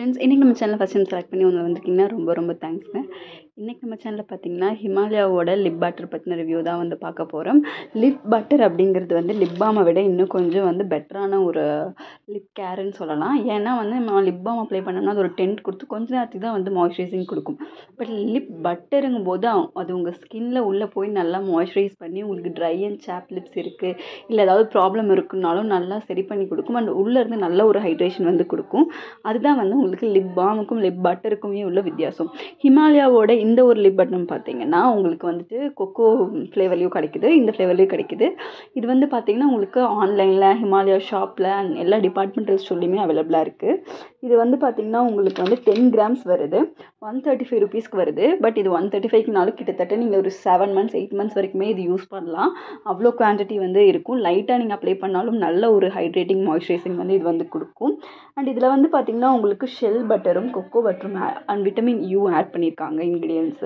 Friends, இன்றைக்கி நம்ம சேனலை ஃபஸ்ட் டைம் செலக்ட் பண்ணி வந்திருக்கீங்கன்னா ரொம்ப தேங்க்ஸ்ங்க. இன்றைக்கி நம்ம சேனலில் பார்த்தீங்கன்னா ஹிமாலயாவோட லிப் பட்டர் பற்றின ரிவ்யூ தான் பார்க்க போகிறோம். லிப் பட்டர் அப்படிங்கிறது லிப் பாமை விட இன்னும் கொஞ்சம் பெட்டரான ஒரு லிப் கேருன்னு சொல்லலாம். ஏன்னா நம்ம லிப் பாம் அப்ளை பண்ணோம்னா அது ஒரு டென்ட் கொடுத்து கொஞ்ச நேரத்துக்கு தான் மாய்ஸ்சரைசிங் கொடுக்கும். பட் லிப் பட்டருங்கும் போது அது உங்கள் ஸ்கின்னில் உள்ளே போய் நல்லா மாய்ஸ்சரைஸ் பண்ணி உங்களுக்கு ட்ரை அண்ட் சாப் லிப்ஸ் இருக்குது, இல்லை ஏதாவது ப்ராப்ளம் இருக்குன்னாலும் நல்லா சரி பண்ணி கொடுக்கும். அண்ட் உள்ளேருந்து நல்ல ஒரு ஹைட்ரேஷன் கொடுக்கும். அதுதான் உங்களுக்கு லிப் பாமுக்கும் லிப் பட்டருக்குமே உள்ள வித்தியாசம். ஹிமாலயாவோட இந்த ஒரு லிப் பட்டர் பார்த்தீங்கன்னா உங்களுக்கு கொக்கோ ஃப்ளேவர்லேயும் கிடைக்குது, இந்த ஃப்ளேவர்லேயும் கிடைக்குது. இது பார்த்தீங்கன்னா உங்களுக்கு ஆன்லைனில் ஹிமாலயா ஷாப்பில் அண்ட் எல்லா டிபார்ட்மெண்டல் ஸ்டோர்லையுமே அவைலபிளாக இருக்குது. இது பார்த்தீங்கன்னா உங்களுக்கு 10 கிராம்ஸ் வருது, 135 ருபீஸ்க்கு வருது. பட் இது 135க்குனாலும் கிட்டத்தட்ட நீங்கள் ஒரு 7 months 8 months வரைக்குமே இது யூஸ் பண்ணலாம். அவ்வளோ குவான்டிட்டி இருக்கும். லைட்டாக நீங்கள் அப்ளை பண்ணாலும் நல்ல ஒரு ஹைட்ரேட்டிங் மாய்ஸ்சரைசிங் இது கொடுக்கும். அண்ட் இதில் பார்த்தீங்கன்னா உங்களுக்கு ஷெல் பட்டரும் கொக்கோ பட்டரும் அண்ட் விட்டமின் யூ ஆட் பண்ணியிருக்காங்க இன்க்ரீடியன்ஸு.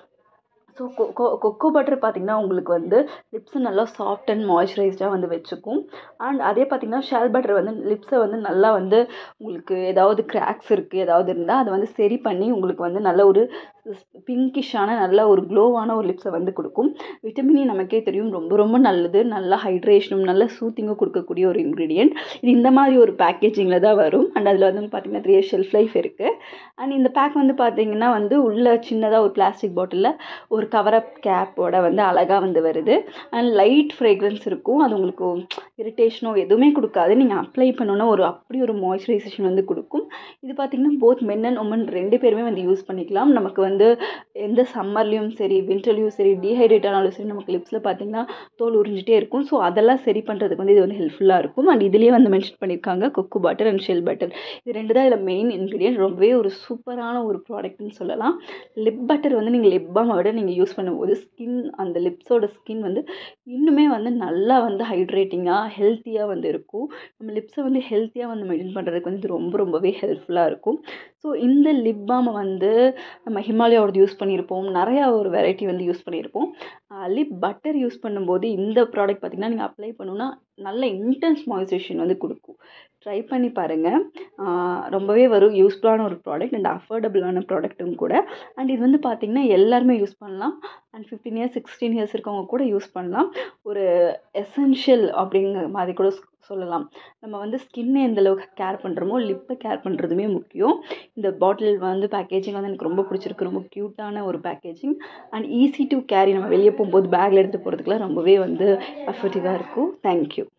ஸோ கொக்கோ பட்டர் பார்த்திங்கன்னா உங்களுக்கு லிப்ஸை நல்லா சாஃப்ட் அண்ட் மாய்ஸ்சரைஸ்டாக வச்சுக்கும். அண்ட் அதே பார்த்திங்கன்னா ஷெல் பட்டர் லிப்ஸை நல்லா உங்களுக்கு ஏதாவது கிராக்ஸ் இருக்குது ஏதாவது இருந்தால் அதை சரி பண்ணி உங்களுக்கு நல்ல ஒரு பிங்கிஷான நல்ல ஒரு க்ளோவான ஒரு லிப்ஸை கொடுக்கும். விட்டமின் இ நமக்கே தெரியும் ரொம்ப நல்லது, நல்ல ஹைட்ரேஷனும் நல்ல சூத்திங்கும் கொடுக்கக்கூடிய ஒரு இன்க்ரீடியன்ட். இது இந்த மாதிரி ஒரு பேக்கேஜிங்கில் தான் வரும். அண்ட் அதில் பார்த்திங்கன்னா 3 years ஷெல்ஃப் லைஃப் இருக்குது. அண்ட் இந்த பேக் பார்த்திங்கன்னா உள்ள சின்னதாக ஒரு பிளாஸ்டிக் பாட்டிலில் ஒரு கவரப் கேப்போட அழகாக வருது. அண்ட் லைட் ஃப்ரேக்ரன்ஸ் இருக்கும். அது உங்களுக்கு இரிட்டேஷனோ எதுவுமே கொடுக்காது. நீங்கள் அப்ளை பண்ணோன்னா அப்படி ஒரு மாய்ஸ்சரைசேஷன் கொடுக்கும். இது பார்த்திங்கன்னா போத் மென் அண்ட் உமன் 2 பேருமே யூஸ் பண்ணிக்கலாம். நமக்கு எந்த சம்மர்லேயும் சரி வின்டர்லேயும் சரி டீஹைட்ரேட் ஆனாலும் சரி நமக்கு லிப்ஸில் பார்த்திங்கன்னா தோல் உறிஞ்சிட்டே இருக்கும். ஸோ அதெல்லாம் சரி பண்ணுறதுக்கு இது ஹெல்ப்ஃபுல்லாக இருக்கும். அண்ட் இதுலேயே மென்ஷன் பண்ணியிருக்காங்க cocoa butter and shell butter, இது 2 தான் இதில் மெயின் இன்க்ரீடியன்ட். ரொம்பவே ஒரு சூப்பரான ஒரு ப்ராடக்ட்னு சொல்லலாம். லிப் பட்டர் நீங்கள் லிப் பாமை விட நீங்கள் யூஸ் பண்ணும்போது ஸ்கின் அந்த லிப்ஸோட ஸ்கின் இன்னுமே நல்லா ஹைட்ரேட்டிங்காக ஹெல்த்தியாக இருக்கும். நம்ம லிப்ஸை ஹெல்த்தியாக மெயின்டைன் பண்ணுறதுக்கு இது ரொம்பவே ஹெல்ப்ஃபுல்லாக இருக்கும். ஸோ இந்த லிப் பாமை நம்ம ஹிமாலயாவோட யூஸ் பண்ணியிருப்போம், நிறையா ஒரு வெரைட்டி யூஸ் பண்ணியிருப்போம். லிப் பட்டர் யூஸ் பண்ணும்போது இந்த ப்ராடக்ட் பார்த்திங்கன்னா நீங்கள் அப்ளை பண்ணணுன்னா நல்ல இன்டென்ஸ் மாய்ஸ்சரைசேஷன் கொடுக்கும். ட்ரை பண்ணி பாருங்கள். ரொம்பவே யூஸ்ஃபுல்லான ஒரு ப்ராடக்ட் அண்ட் அஃபோர்டபுளான ப்ராடக்ட்டும் கூட. அண்ட் இது பார்த்திங்கன்னா எல்லாருமே யூஸ் பண்ணலாம். அண்ட் 15 years 16 years இருக்கவங்க கூட யூஸ் பண்ணலாம். ஒரு எசென்ஷியல் அப்படிங்கிற மாதிரி கூட சொல்லலாம். நம்ம ஸ்கின்னை எந்த அளவுக்கு கேர் பண்ணுறோமோ லிப்பை கேர் பண்ணுறதுமே முக்கியம். இந்த பாட்டில் பேக்கேஜிங் எனக்கு ரொம்ப பிடிச்சிருக்கு. ரொம்ப க்யூட்டான ஒரு packaging and easy to carry. நம்ம வெளியே போகும்போது பேக்கில் எடுத்துகிட்டு போகிறதுக்குலாம் ரொம்பவே எஃபெக்டிவாக இருக்கும். தேங்க்யூ.